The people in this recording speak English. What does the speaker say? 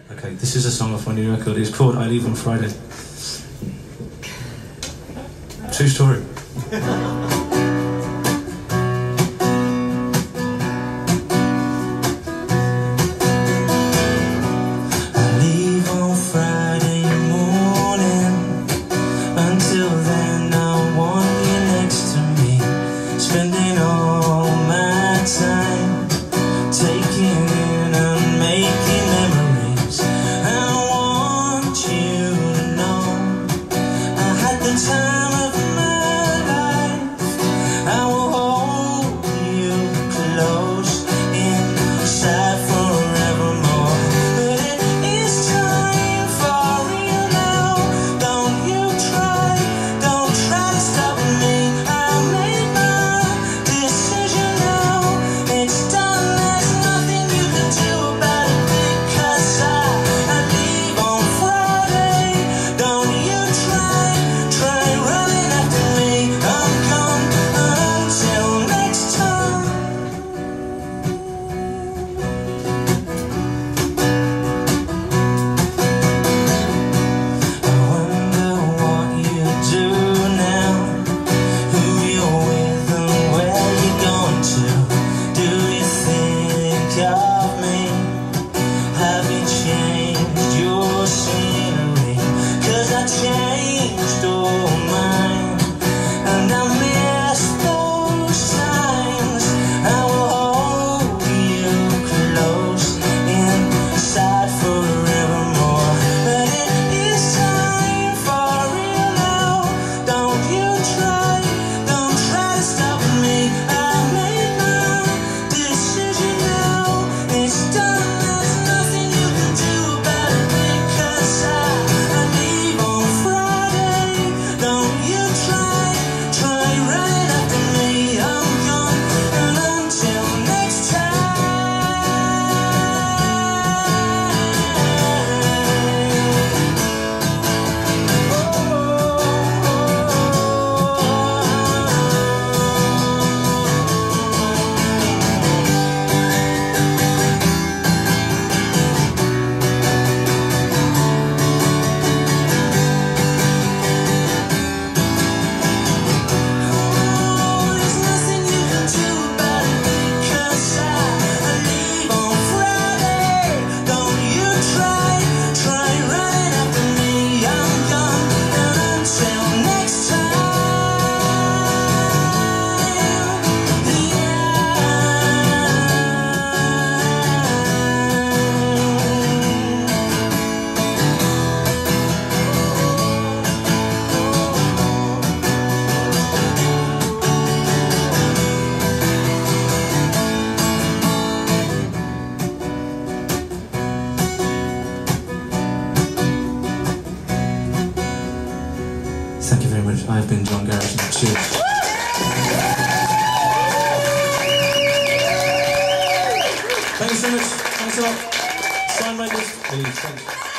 Okay, this is a song off my new record. It's called I Leave on Friday. True story. Thank you very much. I've been John Garrison. Cheers. Thank you so much. Thanks a lot. Sign my list, please. Thanks.